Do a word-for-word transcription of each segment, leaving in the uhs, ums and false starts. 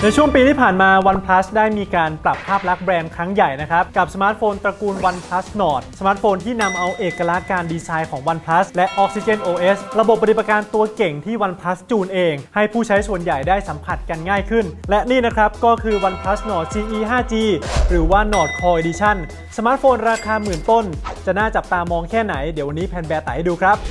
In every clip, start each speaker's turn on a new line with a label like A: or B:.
A: ในช่วงปีที่ผ่านมา OnePlus ได้มีการปรับภาพลักษณ์แบรนด์ครั้งใหญ่นะครับกับสมาร์ทโฟนตระกูล OnePlus Nord สมาร์ทโฟนที่นำเอาเอกลักษณ์การดีไซน์ของ OnePlus และ Oxygen โอ เอส ระบบปฏิบัติการตัวเก่งที่ OnePlus จูนเองให้ผู้ใช้ส่วนใหญ่ได้สัมผัสกันง่ายขึ้นและนี่นะครับก็คือ OnePlus Nord ซี อี ไฟว์ จี หรือว่า Nord Core Edition สมาร์ทโฟนราคาหมื่นต้นจะน่าจับตามองแค่ไหนเดี๋ยววันนี้แพนแบร์ไต่ให้ดูครับ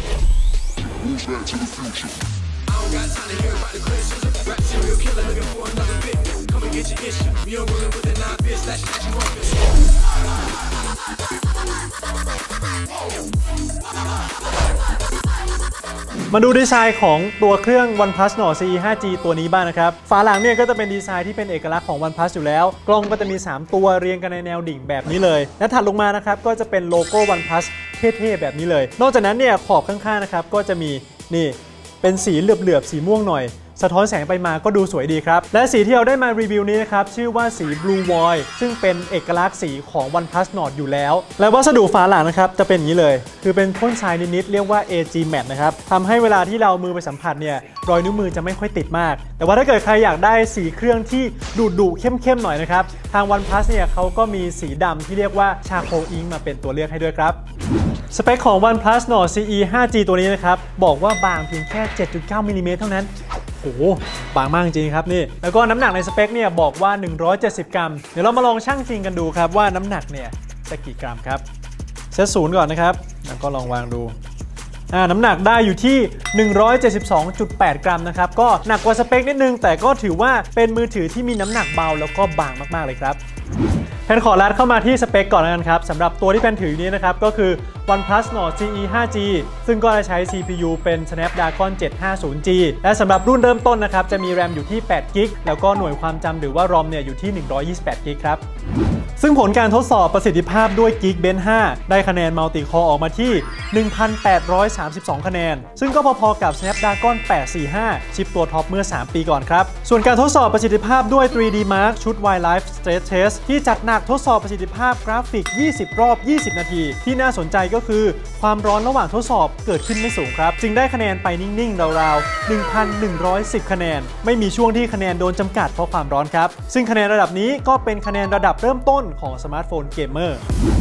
A: มาดูดีไซน์ของตัวเครื่อง OnePlus Nord ซี อี ไฟว์ จี ตัวนี้บ้างนะครับฝาหลังเนี่ยก็จะเป็นดีไซน์ที่เป็นเอกลักษณ์ของ OnePlus อยู่แล้วกล้องก็จะมีสามตัวเรียงกันในแนวดิ่งแบบนี้เลยและถัดลงมานะครับก็จะเป็นโลโก้ OnePlus เท่ๆแบบนี้เลยนอกจากนั้นเนี่ยขอบข้างๆนะครับก็จะมีนี่เป็นสีเหลือบๆสีม่วงหน่อยสะท้อนแสงไปมาก็ดูสวยดีครับและสีที่เราได้มารีวิวนี้นะครับชื่อว่าสี Blue Void ซึ่งเป็นเอกลักษณ์สีของ OnePlus Nord อยู่แล้วและวัสดุฝาหลังนะครับจะเป็นอย่างนี้เลยคือเป็นพ่นทรายนิดๆเรียกว่า เอ จี Matte นะครับทำให้เวลาที่เรามือไปสัมผัสเนี่ยรอยนิ้วมือจะไม่ค่อยติดมากแต่ว่าถ้าเกิดใครอยากได้สีเครื่องที่ดุดุเข้มๆหน่อยนะครับทาง OnePlus เนี่ยเขาก็มีสีดำที่เรียกว่า Charcoal Ink มาเป็นตัวเลือกให้ด้วยครับสเปคของ OnePlus Nord ซี อี ไฟว์ จี ตัวนี้นะครับบอกว่าบางเพียงแค่ เจ็ดจุดเก้า มิลลิเมตรเท่านั้นโอ้โหบางมากจริงครับนี่แล้วก็น้ำหนักในสเปคเนี่ยบอกว่าหนึ่งร้อยเจ็ดสิบกรัมเดี๋ยวเรามาลองชั่งจริงกันดูครับว่าน้ำหนักเนี่ยจะกี่กรัมครับเซตศูนย์ก่อนนะครับแล้วก็ลองวางดูอ่าน้ำหนักได้อยู่ที่ หนึ่งร้อยเจ็ดสิบสองจุดแปด กรัมนะครับก็หนักกว่าสเปคนิดนึงแต่ก็ถือว่าเป็นมือถือที่มีน้ำหนักเบาแล้วก็บางมากๆเลยครับแพนขอลัดเข้ามาที่สเปคก่อนแล้วกันครับสำหรับตัวที่แพนถือนี้นะครับก็คือ OnePlus Nord ซี อี ไฟว์ จี ซึ่งก็จะใช้ ซี พี ยู เป็น Snapdragon เจ็ดห้าศูนย์ จี และสำหรับรุ่นเริ่มต้นนะครับจะมี แรม อยู่ที่ แปด กิกะไบต์ แล้วก็หน่วยความจำหรือว่า รอม เนี่ยอยู่ที่ หนึ่งร้อยยี่สิบแปด กิกะไบต์ ครับซึ่งผลการทดสอบประสิทธิภาพด้วย Geekbench ห้าได้คะแนน Multi-Core ออกมาที่ หนึ่งพันแปดร้อยสามสิบสอง คะแนนซึ่งก็พอๆกับ Snapdragon แปดสี่ห้า ชิปตัวท็อปเมื่อสามปีก่อนครับส่วนการทดสอบประสิทธิภาพด้วย ทรี ดี Mark ชุด Wildlife Stress Test ที่จัดหนักทดสอบประสิทธิภาพกราฟิกยี่สิบรอบยี่สิบนาทีที่น่าสนใจก็คือความร้อนระหว่างทดสอบเกิดขึ้นไม่สูงครับจึงได้คะแนนไปนิ่งๆราวๆ หนึ่งพันหนึ่งร้อยสิบ คะแนนไม่มีช่วงที่คะแนนโดนจำกัดเพราะความร้อนครับซึ่งคะแนนระดับนี้ก็เป็นคะแนนระดับเริ่มต้นของสมาร์ทโฟนเกมเมอร์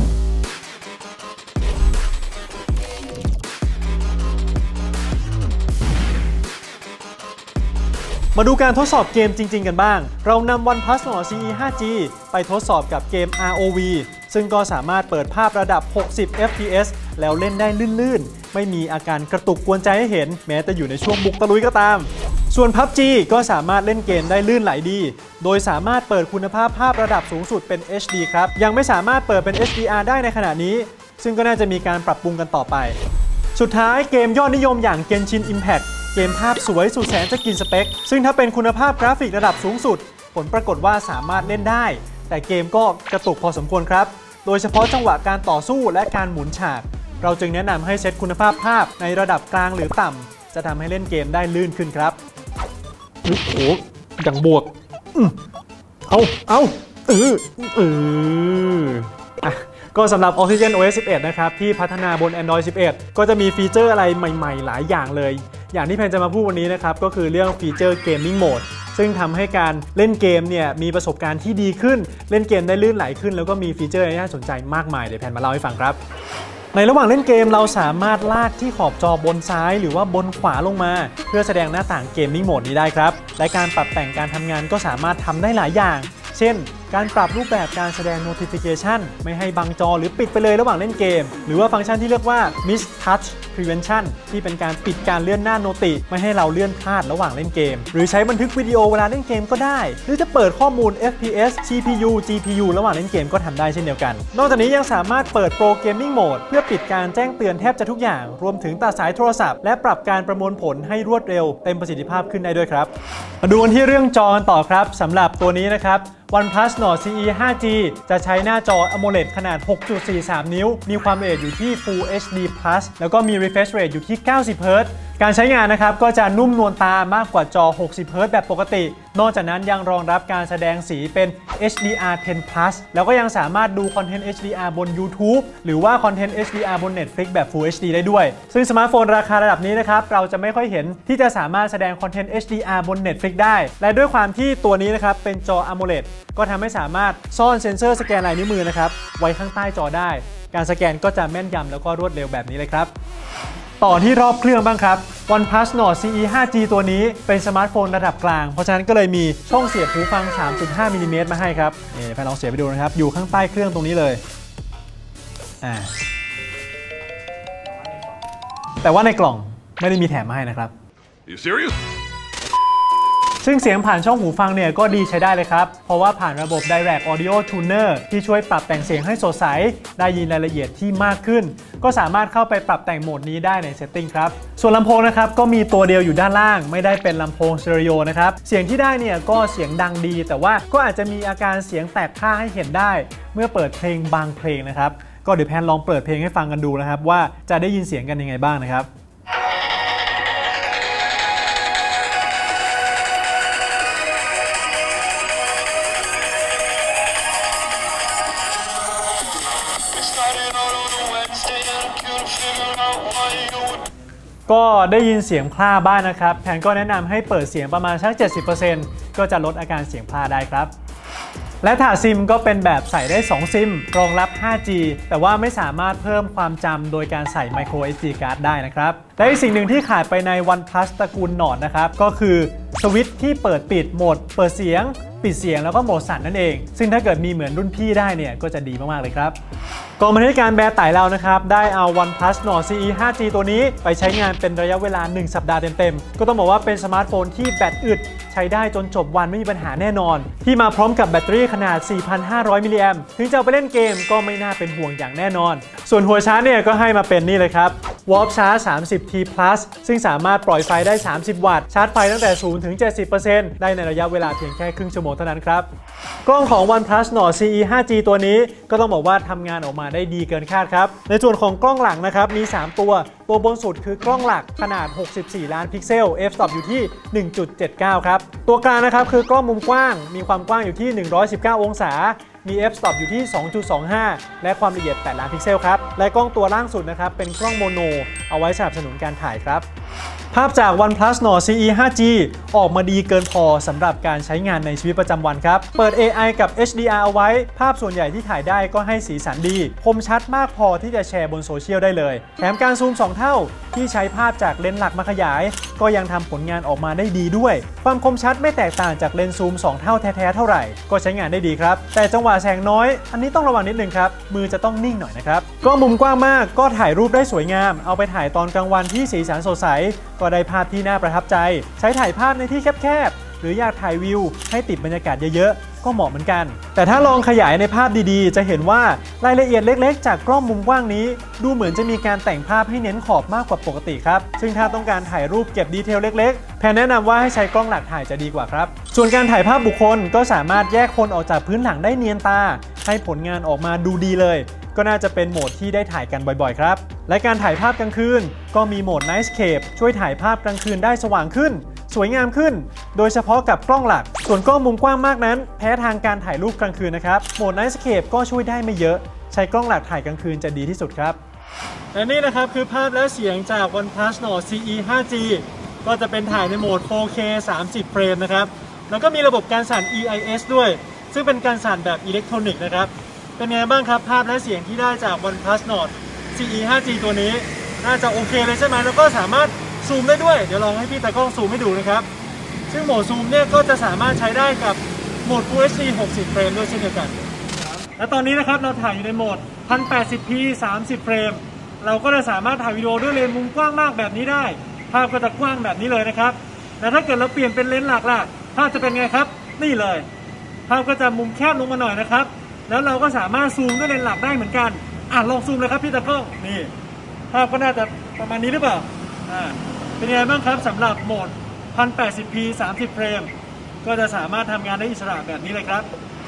A: มาดูการทดสอบเกมจริงๆกันบ้างเรานำ OnePlus Nord ซี อี ไฟว์ จี ไปทดสอบกับเกม อาร์ โอ วี ซึ่งก็สามารถเปิดภาพระดับหกสิบ เอฟ พี เอส แล้วเล่นได้ลื่นๆไม่มีอาการกระตุกกวนใจให้เห็นแม้จะอยู่ในช่วงบุกตะลุยก็ตามส่วน พับจี ก็สามารถเล่นเกมได้ลื่นไหลดีโดยสามารถเปิดคุณภาพภาพระดับสูงสุดเป็น เอช ดี ครับยังไม่สามารถเปิดเป็น เอช ดี อาร์ ได้ในขณะนี้ซึ่งก็น่าจะมีการปรับปรุงกันต่อไปสุดท้ายเกมยอดนิยมอย่าง Genshin Impact เกมภาพสวยสุดแสนจะกินสเปคซึ่งถ้าเป็นคุณภาพกราฟิกระดับสูงสุดผลปรากฏว่าสามารถเล่นได้แต่เกมก็กระตุกพอสมควรครับโดยเฉพาะจังหวะการต่อสู้และการหมุนฉากเราจึงแนะนำให้เซตคุณภาพภาพในระดับกลางหรือต่ำจะทำให้เล่นเกมได้ลื่นขึ้นครับโอ้โหดังบวกเอาเอาเออเอออ่ะก็สำหรับ Oxygen โอ เอส สิบเอ็ด นะครับที่พัฒนาบน Android สิบเอ็ด ก็จะมีฟีเจอร์อะไรใหม่ๆหลายอย่างเลยอย่างที่แพนจะมาพูดวันนี้นะครับก็คือเรื่องฟีเจอร์ Gaming Mode ซึ่งทำให้การเล่นเกมเนี่ยมีประสบการณ์ที่ดีขึ้นเล่นเกมได้ลื่นไหลขึ้นแล้วก็มีฟีเจอร์ที่น่าสนใจมากมายเดี๋ยวแพนมาเล่าให้ฟังครับในระหว่างเล่นเกมเราสามารถลากที่ขอบจอบนซ้ายหรือว่าบนขวาลงมาเพื่อแสดงหน้าต่าง Gaming Mode นี้ได้ครับและการปรับแต่งการทำงานก็สามารถทำได้หลายอย่างเช่นการปรับรูปแบบการแสดง notification ไม่ให้บังจอหรือปิดไปเลยระหว่างเล่นเกมหรือว่าฟังก์ชันที่เรียกว่า miss touch prevention ที่เป็นการปิดการเลื่อนหน้าโนติไม่ให้เราเลื่อนพลาดระหว่างเล่นเกมหรือใช้บันทึกวิดีโอเวลาเล่นเกมก็ได้หรือจะเปิดข้อมูล เอฟ พี เอส ซี พี ยู จี พี ยู ระหว่างเล่นเกมก็ทำได้เช่นเดียวกันนอกจากนี้ยังสามารถเปิด Pro Gaming Mode เพื่อปิดการแจ้งเตือนแทบจะทุกอย่างรวมถึงตัดสายโทรศัพท์และปรับการประมวลผลให้รวดเร็วเต็มประสิทธิภาพขึ้นได้ด้วยครับมาดูกันที่เรื่องจอกันต่อครับสำหรับตัวนี้นะครับ OnePlus Nord ซี อี ไฟว์ จี จะใช้หน้าจอ AMOLED ขนาด หกจุดสี่สาม นิ้วมีความละเอียดอยู่ที่ Full เอช ดี Plus แล้วก็มี Refresh Rate อยู่ที่ เก้าสิบ เฮิร์ตซ์การใช้งานนะครับก็จะนุ่มนวลตามากกว่าจอหกสิบเฮิร์ตซ์แบบปกตินอกจากนั้นยังรองรับการแสดงสีเป็น เอช ดี อาร์ เท็น พลัส แล้วก็ยังสามารถดูคอนเทนต์ เอช ดี อาร์ บน YouTube หรือว่าคอนเทนต์ เอช ดี อาร์ บน Netflix แบบ Full เอช ดี ได้ด้วยซึ่งสมาร์ทโฟนราคาระดับนี้นะครับเราจะไม่ค่อยเห็นที่จะสามารถแสดงคอนเทนต์ เอช ดี อาร์ บน Netflix ได้และด้วยความที่ตัวนี้นะครับเป็นจอ AMOLED ก็ทำให้สามารถซ่อนเซ็นเซอร์สแกนลายนิ้วมือนะครับไว้ข้างใต้จอได้การสแกนก็จะแม่นยำแล้วก็รวดเร็วแบบนี้เลยครับต่อที่รอบเครื่องบ้างครับ OnePlus Nord ซี อี ไฟว์ จี ตัวนี้เป็นสมาร์ทโฟนระดับกลางเพราะฉะนั้นก็เลยมีช่องเสียบหูฟัง สามจุดห้า มิลลิเมตรมาให้ครับนี่แพนลองเสียบไปดูนะครับอยู่ข้างใต้เครื่องตรงนี้เลยอ่าแต่ว่าในกล่องไม่ได้มีแถมมาให้นะครับ
B: You serious?
A: ซึ่งเสียงผ่านช่องหูฟังเนี่ยก็ดีใช้ได้เลยครับเพราะว่าผ่านระบบ Direct Audio Tuner ที่ช่วยปรับแต่งเสียงให้สดใสได้ยินรายละเอียดที่มากขึ้นก็สามารถเข้าไปปรับแต่งโหมดนี้ได้ใน Setting ครับส่วนลำโพงนะครับก็มีตัวเดียวอยู่ด้านล่างไม่ได้เป็นลำโพงสเตอริโอนะครับเสียงที่ได้เนี่ยก็เสียงดังดีแต่ว่าก็อาจจะมีอาการเสียงแตกพร่าให้เห็นได้เมื่อเปิดเพลงบางเพลงนะครับก็เดี๋ยวแพนลองเปิดเพลงให้ฟังกันดูนะครับว่าจะได้ยินเสียงกันยังไงบ้างนะครับก็ได้ยินเสียงพร่าบ้าง น, นะครับแพนก็แนะนำให้เปิดเสียงประมาณสัก เจ็ดสิบเปอร์เซ็นต์ ก็จะลดอาการเสียงพร่าได้ครับและถาดซิมก็เป็นแบบใส่ได้สองซิมรองรับ ห้าจี แต่ว่าไม่สามารถเพิ่มความจำโดยการใส่ Micro เอส ดี Card ได้นะครับและอีกสิ่งหนึ่งที่ขาดไปใน OnePlus ตระกูล Nord นะครับก็คือสวิตช์ที่เปิดปิดโหมดเปิดเสียงปิดเสียงแล้วก็โหมดสั่นนั่นเองซึ่งถ้าเกิดมีเหมือนรุ่นพี่ได้เนี่ยก็จะดีมากๆเลยครับกองบรรณาธิการแบร์ไต่เรานะครับได้เอา OnePlus Nord ซี อี ไฟว์ จี ตัวนี้ไปใช้งานเป็นระยะเวลาหนึ่งสัปดาห์เต็มๆก็ต้องบอกว่าเป็นสมาร์ทโฟนที่แบตอึดใช้ได้จนจบวันไม่มีปัญหาแน่นอนที่มาพร้อมกับแบตเตอรี่ขนาด สี่พันห้าร้อย มิลลิแอมป์ถึงจะเอาไปเล่นเกมก็ไม่น่าเป็นห่วงอย่างแน่นอนส่วนหัวชาร์จเนี่ยก็ให้มาเป็นนี่เลยครับ Warp Charge สามสิบที Plus ซึ่งสามารถปล่อยไฟได้สามสิบวัตต์ชาร์จไฟตั้งแต่ ศูนย์ ถึง เจ็ดสิบเปอร์เซ็นต์ ได้ในระยะเวลาเพียงแค่ครึ่งชั่วโมงเท่านั้นครับกล้องของ OnePlus Nord ซี อี ไฟว์ จี ตัวนี้ก็ต้องบอกว่าทำงานออกมาได้ดีเกินคาดครับในส่วนของกล้องหลังนะครับมีสามตัวตัวบนสุดคือกล้องหลักขนาดหกสิบสี่ล้านพิกเซล f-stop อยู่ที่ หนึ่งจุดเจ็ดเก้า ครับตัวกลางนะครับคือกล้องมุมกว้างมีความกว้างอยู่ที่หนึ่งร้อยสิบเก้าองศามี f-stop อยู่ที่ สองจุดสองห้า และความละเอียดแปดล้านพิกเซลครับและกล้องตัวล่างสุดนะครับเป็นกล้องโมโนเอาไว้สนับสนุนการถ่ายครับภาพจาก OnePlus Nord ซี อี ไฟว์ จี ออกมาดีเกินพอสำหรับการใช้งานในชีวิตประจำวันครับเปิด เอ ไอ กับ เอช ดี อาร์ เอาไว้ภาพส่วนใหญ่ที่ถ่ายได้ก็ให้สีสันดีคมชัดมากพอที่จะแชร์บนโซเชียลได้เลยแถมการซูมสองเท่าที่ใช้ภาพจากเลนส์หลักมาขยายก็ยังทำผลงานออกมาได้ดีด้วยความคมชัดไม่แตกต่างจากเลนส์ซูมสองเท่าแท้ๆเท่าไหร่ก็ใช้งานได้ดีครับแต่จังหวะแสงน้อยอันนี้ต้องระวังนิดนึงครับมือจะต้องนิ่งหน่อยนะครับกล้องมุมกว้างมากก็ถ่ายรูปได้สวยงามเอาไปถ่ายตอนกลางวันที่สีสันสดใสก็ได้ภาพที่น่าประทับใจใช้ถ่ายภาพในที่แคบๆหรืออยากถ่ายวิวให้ติดบรรยากาศเยอะๆก็เหมาะเหมือนกันแต่ถ้าลองขยายในภาพดีๆจะเห็นว่ารายละเอียดเล็กๆจากกล้องมุมกว้างนี้ดูเหมือนจะมีการแต่งภาพให้เน้นขอบมากกว่าปกติครับซึ่งถ้าต้องการถ่ายรูปเก็บดีเทลเล็กๆแพนแนะนำว่าให้ใช้กล้องหลักถ่ายจะดีกว่าครับส่วนการถ่ายภาพบุคคลก็สามารถแยกคนออกจากพื้นหลังได้เนียนตาให้ผลงานออกมาดูดีเลยก็น่าจะเป็นโหมดที่ได้ถ่ายกันบ่อยๆครับและการถ่ายภาพกลางคืนก็มีโหมด Night Scape ช่วยถ่ายภาพกลางคืนได้สว่างขึ้นสวยงามขึ้นโดยเฉพาะกับกล้องหลักส่วนกล้องมุมกว้างมากนั้นแพ้ทางการถ่ายรูปกลางคืนนะครับโหมด Night Scape ก็ช่วยได้ไม่เยอะใช้กล้องหลักถ่ายกลางคืนจะดีที่สุดครับและนี่นะครับคือภาพและเสียงจาก OnePlus Nord ซี อี ไฟว์ จี ก็จะเป็นถ่ายในโหมด โฟร์เค สามสิบ เฟรมนะครับแล้วก็มีระบบการสั่น อี ไอ เอส ด้วยซึ่งเป็นการสั่นแบบอิเล็กทรอนิกส์นะครับเป็นไงบ้างครับภาพและเสียงที่ได้จาก OnePlus Nord ซี อี ไฟว์ จี ตัวนี้น่าจะโอเคเลยใช่ไหมแล้วก็สามารถซูมได้ด้วยเดี๋ยวลองให้พี่ตากล้องซูมให้ดูนะครับซึ่งโหมดซูมเนี่ยก็จะสามารถใช้ได้กับโหมด Full เอช ดี หกสิบ เฟรมด้วยเช่นเดียวกันและตอนนี้นะครับเราถ่ายอยู่ในโหมด หนึ่งพันแปดสิบพี สามสิบ เฟรมเราก็จะสามารถถ่ายวิดีโอด้วยเลนส์มุมกว้างมากแบบนี้ได้ภาพก็จะกว้างแบบนี้เลยนะครับแต่ถ้าเกิดเราเปลี่ยนเป็นเลนส์หลักล่ะภาพจะเป็นไงครับนี่เลยภาพก็จะมุมแคบลงมาหน่อยนะครับแล้วเราก็สามารถซูมด้วยเลนส์หลักได้เหมือนกันอ่ะลองซูมเลยครับพี่ตากล้องนี่ภาพก็น่าจะประมาณนี้หรือเปล่าอ่าเป็นยังไงบ้างครับสำหรับโหมด หนึ่งพันแปดสิบพี สามสิบ เฟรมก็จะสามารถทำงานได้อิสระแบบนี้เลยครับ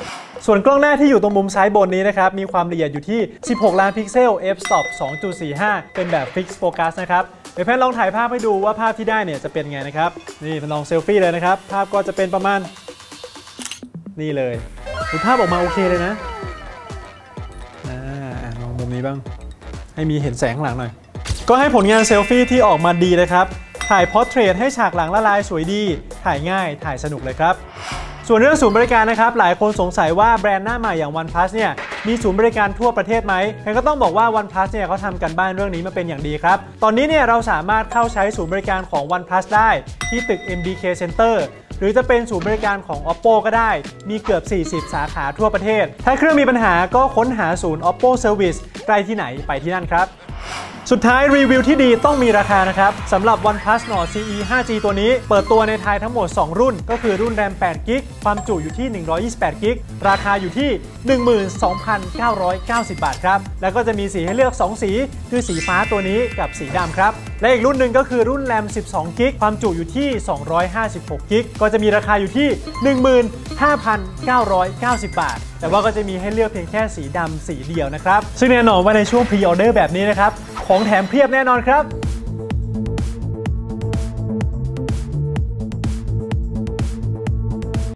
A: ส่วนกล้องหน้าที่อยู่ตรงมุมซ้ายบนนี้นะครับมีความละเอียดอยู่ที่สิบหกล้านพิกเซล f-stop สองจุดสี่ห้า เป็นแบบ fixed focus นะครับเดี๋ยวแพนลองถ่ายภาพให้ดูว่าภาพที่ได้เนี่ยจะเป็นไงนะครับนี่ลองเซลฟี่เลยนะครับภาพก็จะเป็นประมาณนี่เลยดูภาพออกมาโอเคเลยนะอ่าลองมุมนี้บ้างให้มีเห็นแสงข้างหลังหน่อยก็ให้ผลงานเซลฟี่ที่ออกมาดีนะครับถ่ายพอร์เทรตให้ฉากหลังละลายสวยดีถ่ายง่ายถ่ายสนุกเลยครับส่วนเรื่องศูนย์บริการนะครับหลายคนสงสัยว่าแบรนด์หน้าใหม่อย่าง OnePlus เนี่ยมีศูนย์บริการทั่วประเทศไหมแพนก็ต้องบอกว่า OnePlus เนี่ยเขาทำกันบ้านเรื่องนี้มาเป็นอย่างดีครับตอนนี้เนี่ยเราสามารถเข้าใช้ศูนย์บริการของ OnePlus ได้ที่ตึก เอ็ม บี เค Center หรือจะเป็นศูนย์บริการของ Oppo ก็ได้มีเกือบสี่สิบสาขาทั่วประเทศถ้าเครื่องมีปัญหาก็ค้นหาศูนย์ Oppo Service ใกล้ที่ไหนไปที่นั่นครับสุดท้ายรีวิวที่ดีต้องมีราคานะครับสำหรับ OnePlus Nord ซี อี ไฟว์ จี ตัวนี้เปิดตัวในไทยทั้งหมดสองรุ่นก็คือรุ่นแรมแปดกิกความจุอยู่ที่หนึ่งร้อยยี่สิบแปดกิกราคาอยู่ที่ หนึ่งหมื่นสองพันเก้าร้อยเก้าสิบ บาทครับแล้วก็จะมีสีให้เลือกสองสีคือสีฟ้าตัวนี้กับสีดำครับและอีกรุ่นหนึ่งก็คือรุ่นแรมสิบสองกิกความจุอยู่ที่สองร้อยห้าสิบหกกิกก็จะมีราคาอยู่ที่ หนึ่งหมื่นห้าพันเก้าร้อยเก้าสิบ บาทแต่ว่าก็จะมีให้เลือกเพียงแค่สีดำสีเดียวนะครับซึ่งแน่นอนว่าในช่วงพรีออเดอร์แบบนี้นะครับของแถมเพียบแน่นอนครับ